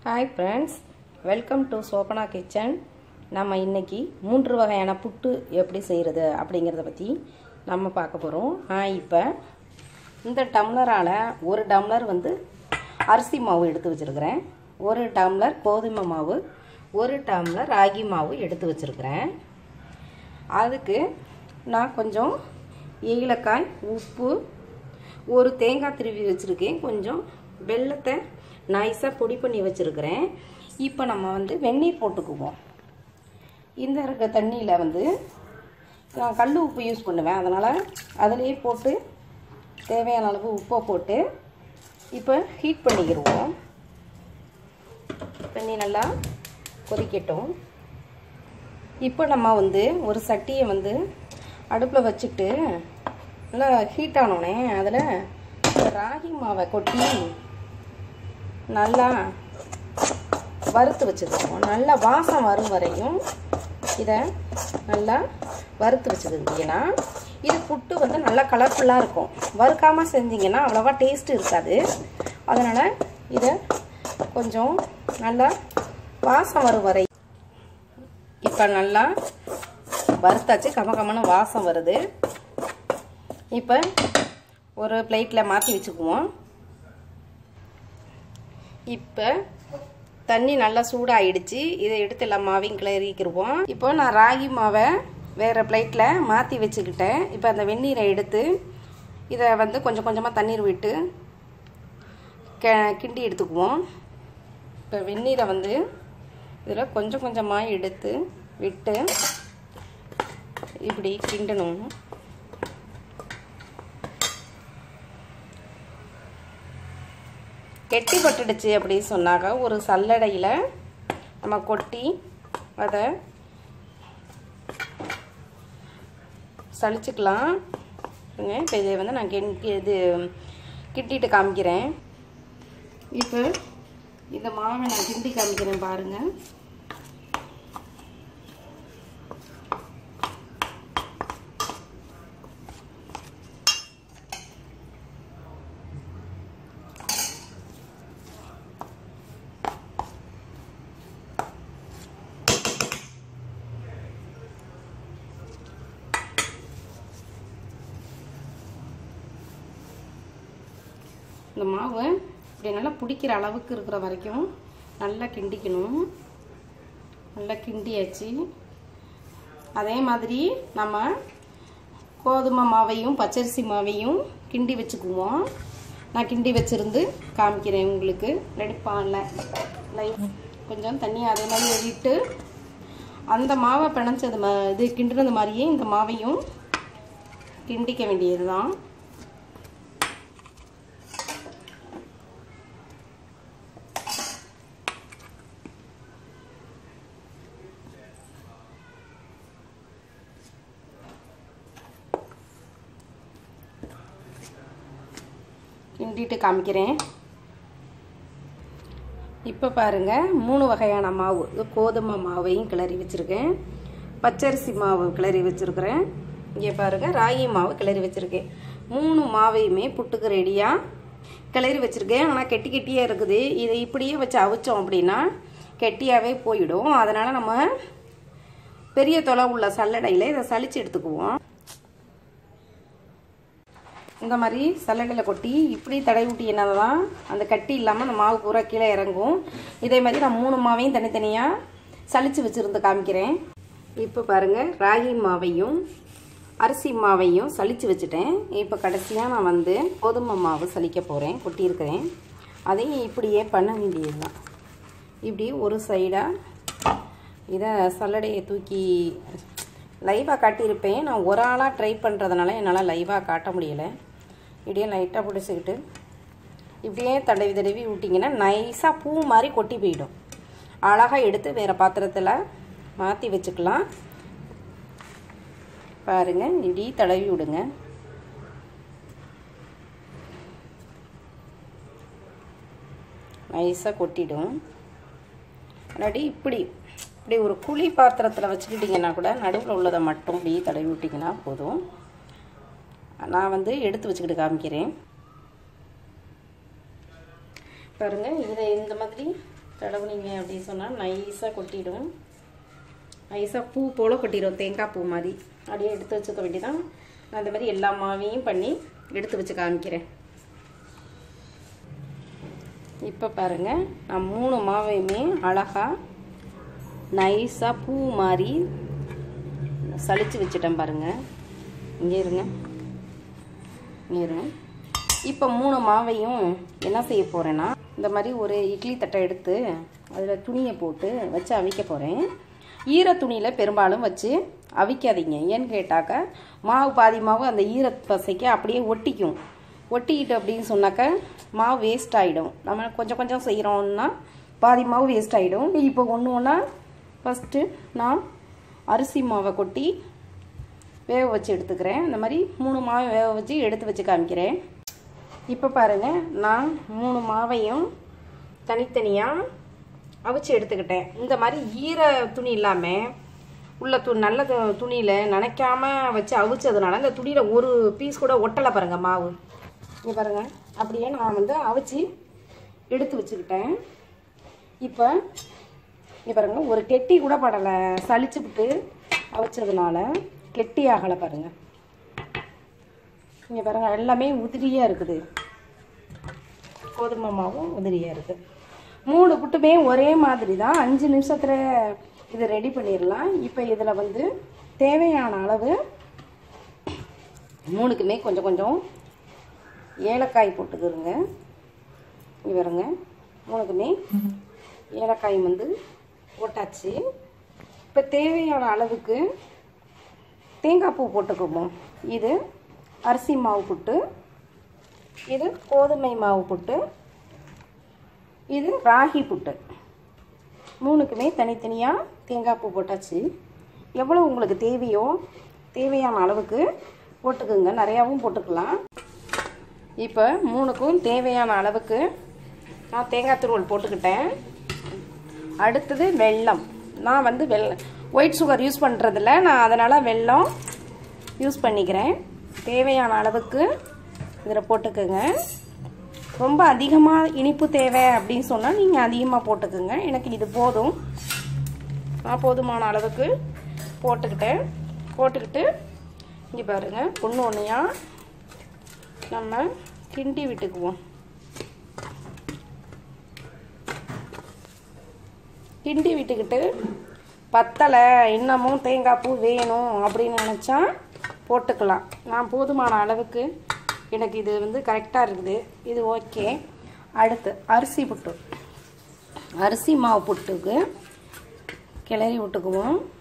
Hi friends, welcome to Sopana Kitchen. நம்ம இன்னைக்கு மூன்று வகையான புட்டு எப்படி செய்யறது அப்படிங்கறத பத்தி நம்ம பார்க்க போறோம். இப்போ இந்த டம்ளரால ஒரு டம்ளர் வந்து அரிசி மாவு எடுத்து வச்சிருக்கேன். ஒரு டம்ளர் கோதுமை மாவு, ஒரு டம்ளர் ராகி மாவு எடுத்து வச்சிருக்கேன். அதுக்கு நான் கொஞ்சம் ஏலக்காய், உப்பு, ஒரு தேங்காய் திருவி வச்சிருக்கேன். கொஞ்சம் வெல்லத்தை நைஸா பொடி பண்ணி வச்சிருக்கேன். இப்போ நம்ம வந்து வெந்நீர் போட்டுக்குவோம். இந்த இருக்க தண்ணியில வந்து நான் கல் உப்பு யூஸ் பண்ணுவேன். அதனால அதிலேயே போட்டு தேவையான அளவு உப்பை போட்டு இப்போ ஹீட் பண்ணிக்கிடுவோம். தண்ணி நல்லா கொதிக்கட்டும். இப்போ நம்ம வந்து ஒரு சட்டியை வந்து அடுப்பில் வச்சுட்டு நல்லா ஹீட் ஆனோடனே அதில் ராகி மாவை கொட்டி நல்லா வறுத்து வச்சுருக்கோம். நல்லா வாசம் வரும் வரையும் இதை நல்லா வறுத்து வச்சுக்கிட்டிங்கன்னா இது புட்டு வந்து நல்லா கலர்ஃபுல்லாக இருக்கும். வறுக்காமல் செஞ்சிங்கன்னா அவ்வளோவா டேஸ்ட்டு இருக்காது. அதனால் இதை கொஞ்சம் நல்லா வாசம் வரும் வரை இப்போ நல்லா வறுத்தாச்சு. கமகமான வாசம் வருது. இப்போ ஒரு பிளேட்டில் மாற்றி வச்சுக்குவோம். இப்போ தண்ணி நல்லா சூடாகிடுச்சு. இதை எடுத்து எல்லாம் மாவையும் கிளறிக்கிடுவோம். இப்போ நான் ராகி மாவை வேறு பிளேட்டில் மாற்றி வச்சுக்கிட்டேன். இப்போ அந்த வெந்நீரை எடுத்து இதை வந்து கொஞ்சம் கொஞ்சமாக தண்ணீர் விட்டு கிண்டி எடுத்துக்குவோம். இப்போ வெந்நீரை வந்து இதில் கொஞ்சம் கொஞ்சமாக எடுத்து விட்டு இப்படி கிண்டணும். கெட்டி பட்டுடுச்சு அப்படின்னு சொன்னாக்க ஒரு சல்லடையில் நம்ம கொட்டி அதை சலிச்சுக்கலாம். இப்போ இதை வந்து நான் கிண்டிட்டு காமிக்கிறேன். இப்போ இந்த மாவை நான் கிண்டி காமிக்கிறேன் பாருங்கள். இந்த மாவு இப்படி நல்லா பிடிக்கிற அளவுக்கு இருக்கிற வரைக்கும் நல்லா கிண்டிக்கணும். நல்லா கிண்டியாச்சு. அதே மாதிரி நம்ம கோதுமை மாவையும் பச்சரிசி மாவையும் கிண்டி வச்சுக்குவோம். நான் கிண்டி வச்சுருந்து காமிக்கிறேன் உங்களுக்கு. நடிப்பானில் கொஞ்சம் தண்ணி அதே மாதிரி எழுதிட்டு அந்த மாவை பிணைச்சது இது கிண்டுறது மாதிரியே இந்த மாவையும் கிண்டிக்க வேண்டியது தான். கிண்டிட்டு காமிக்கிறேன். இப்போ பாருங்கள், 3 வகையான மாவு. கோதுமை மாவையும் கிளறி வச்சுருக்கேன், பச்சரிசி மாவு கிளறி வச்சுருக்கிறேன், இங்கே பாருங்கள் ராகி மாவு கிளறி வச்சுருக்கேன். 3 மாவையுமே புட்டுக்கு ரெடியாக கிளறி வச்சுருக்கேன். ஆனால் கெட்டி கெட்டியாக இருக்குது. இதை இப்படியே வச்சு அவிச்சோம் அப்படின்னா கெட்டியாகவே போயிடும். அதனால் நம்ம பெரிய தொலை உள்ள சல்லடையில் இதை சலிச்சு எடுத்துக்குவோம். இந்த மாதிரி சல்லடையில் கொட்டி இப்படி தடை ஊட்டினா தான் அந்த கட்டி இல்லாமல் அந்த மாவு பூரா கீழே இறங்கும். இதே மாதிரி நான் 3 மாவையும் தனித்தனியாக சலிச்சு வச்சுருந்து காமிக்கிறேன். இப்போ பாருங்கள், ராகி மாவையும் அரிசி மாவையும் சலிச்சு வச்சுட்டேன். இப்போ கடைசியாக நான் வந்து கோதுமை மாவு சலிக்க போகிறேன். கொட்டியிருக்கிறேன். அதையும் இப்படியே பண்ண வேண்டியது தான். இப்படி ஒரு சைடாக இதை சல்லடையை தூக்கி லைவாக காட்டியிருப்பேன். நான் ஒரு ஆளாக ட்ரை பண்ணுறதுனால என்னால் லைவாக காட்ட முடியலை. இப்படியே லைட்டாக பிடிச்சிக்கிட்டு இப்படியே தடவி தடவி விட்டிங்கன்னா நைஸாக பூ மாதிரி கொட்டி போயிடும். அழகாக எடுத்து வேறு பாத்திரத்தில் மாற்றி வச்சுக்கலாம். பாருங்கள், இப்படி தடவி விடுங்க. நைஸாக கொட்டிடும். இல்லாட்டி இப்படி ஒரு குழி பாத்திரத்தில் வச்சுக்கிட்டிங்கன்னா கூட நடுவில் உள்ளதை மட்டும் இப்படி தடவி விட்டிங்கன்னா போதும். நான் வந்து எடுத்து வச்சுக்கிட்டு காமிக்கிறேன். பாருங்கள், இதை இந்த மாதிரி தடவுனீங்க அப்படின்னு சொன்னால் நைஸாக கொட்டிடும். நைஸாக பூ போல் கொட்டிடும், தேங்காய் பூ மாதிரி. அப்படியே எடுத்து வச்சுக்க வேண்டியதான். நான் அந்த மாதிரி எல்லா மாவையும் பண்ணி எடுத்து வச்சு காமிக்கிறேன். இப்போ பாருங்கள், நான் 3 மாவையுமே அழகாக நைஸாக பூ மாதிரி சலிச்சு வச்சுட்டேன் பாருங்கள். இங்கே இருங்க, இங்கே இருங்க. இப்போ 3 மாவையும் என்ன செய்ய போகிறேன்னா, இந்த மாதிரி ஒரு இட்லி தட்டை எடுத்து அதில் துணியை போட்டு வச்சு அவிக்க போகிறேன். ஈர துணியில் பெரும்பாலும் வச்சு அவிக்காதீங்க. ஏன்னு கேட்டாக்க மாவு பாதி மாவு அந்த ஈர பசைக்கு அப்படியே ஒட்டிக்கும். ஒட்டிக்கிட்டு அப்படின்னு சொன்னாக்க மாவு வேஸ்ட் ஆகிடும். நம்ம கொஞ்சம் கொஞ்சம் செய்கிறோம்னா பாதி மாவு வேஸ்ட் ஆகிடும். இப்போ ஒன்று ஒன்றா ஃபஸ்ட்டு நான் அரிசி மாவை கொட்டி வேக வச்சு எடுத்துக்கிறேன். இந்த மாதிரி 3 மாவை வேக வச்சு எடுத்து வச்சு காமிக்கிறேன். இப்போ பாருங்கள், நான் 3 மாவையும் தனித்தனியாக அவிச்சு எடுத்துக்கிட்டேன். இந்த மாதிரி ஈர துணி இல்லாமல் உள்ள நல்ல துணியில் நனைக்காமல் வச்சு அவிச்சதுனால இந்த துணியில் ஒரு பீஸ் கூட ஒட்டலை பாருங்கள் மாவு. இங்கே பாருங்கள், அப்படியே நான் வந்து அவிச்சு எடுத்து வச்சுக்கிட்டேன். இப்போ இங்கே பாருங்கள், ஒரு கெட்டி கூட படலை. சளிச்சுவிட்டு அவிச்சதுனால கெட்டி ஆகலை பாருங்கள். இங்கே பாருங்கள், எல்லாமே உதிரியாக இருக்குது. கோதுமை மாவும் உதிரியாக இருக்குது. 3 புட்டுமே ஒரே மாதிரி தான். 5 நிமிஷத்தில் இது ரெடி பண்ணிடலாம். இப்போ இதில் வந்து தேவையான அளவு 3க்குமே கொஞ்சம் கொஞ்சம் ஏலக்காய் போட்டுக்கிறோங்க. இங்கே பாருங்க, 3க்குமே ஏலக்காய் வந்து போட்டாச்சு. இப்போ தேவையான அளவுக்கு தேங்காய் பூ போட்டுக்குவோம். இது அரிசி மாவு புட்டு, இது கோதுமை மாவு புட்டு, இது ராகி புட்டு. 3க்குமே தனித்தனியாக தேங்காய் பூ போட்டாச்சு. எவ்வளோ உங்களுக்கு தேவையோ தேவையான அளவுக்கு போட்டுக்குங்க. நிறையாவும் போட்டுக்கலாம். இப்போ 3க்கும் தேவையான அளவுக்கு நான் தேங்காய் துருவல் போட்டுக்கிட்டேன். அடுத்தது வெல்லம். நான் வந்து ஒயிட் சுகர் யூஸ் பண்ணுறதில்ல, நான் அதனால் வெல்லம் யூஸ் பண்ணிக்கிறேன். தேவையான அளவுக்கு இதில் போட்டுக்குங்க. ரொம்ப அதிகமாக இனிப்பு தேவை அப்படின்னு சொன்னால் நீங்கள் அதிகமாக போட்டுக்குங்க. எனக்கு இது போதும். நான் போதுமான அளவுக்கு போட்டுக்கிட்டு இங்கே பாருங்கள், ஒன்று ஒன்றையாக நம்ம கிண்டி விட்டுக்குவோம். கிண்டி விட்டுக்கிட்டு பத்தலை, இன்னமும் தேங்காய் பூ வேணும் அப்படின்னு நினச்சா போட்டுக்கலாம். நான் போதுமான அளவுக்கு எனக்கு இது வந்து கரெக்டாக இருக்குது. இது ஓகே. அடுத்து அரிசி மாவு புட்டுக்கு கிளறி விட்டுக்குவோம்.